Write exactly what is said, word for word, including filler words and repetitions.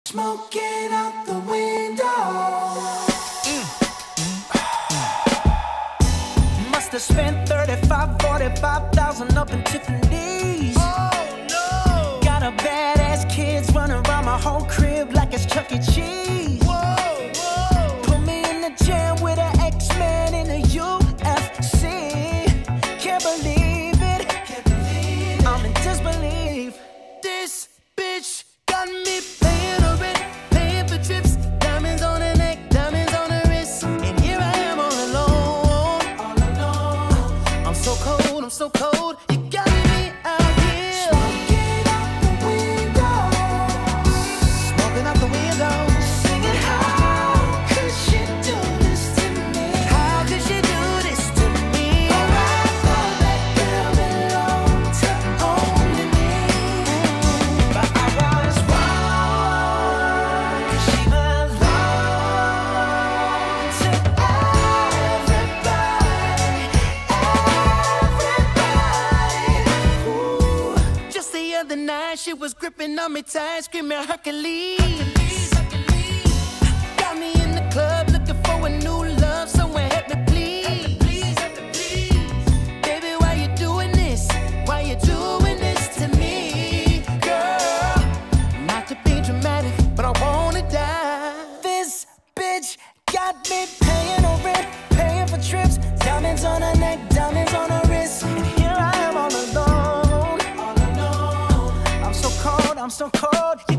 Smoking out the window. Mm. Must have spent thirty-five, forty-five thousand up in Tiffany's. Oh no! Got a badass kids running around my whole crib like it's Chuck E. Cheese. Whoa, whoa! Put me in the jam with an X-Men in a U F C. Can't believe it. Can't believe it. I'm in disbelief. This bitch got me paying her rent, paying for trips, diamonds on her neck, diamonds on her wrist, and here I am all alone, all alone. I'm so cold, I'm so cold. You got me out here, Smoking out the window, smoking out the window, singing, how could she do this to me? how could she do this to me? Oh, I thought that girl belonged to only me, but I was wrong, 'cause she belonged to everybody, everybody. Ooh. Just the other night, she was gripping on me tight, screaming Hercules. Got me in the club looking for a new love, someone help me please. Baby, why you doing this? Why you doing this to me, girl? Not to be dramatic, but I wanna die. This bitch got me paying her rent, paying for trips, diamonds on her neck, diamonds on her wrist, and here I am all alone, all alone. I'm so cold, I'm so cold. You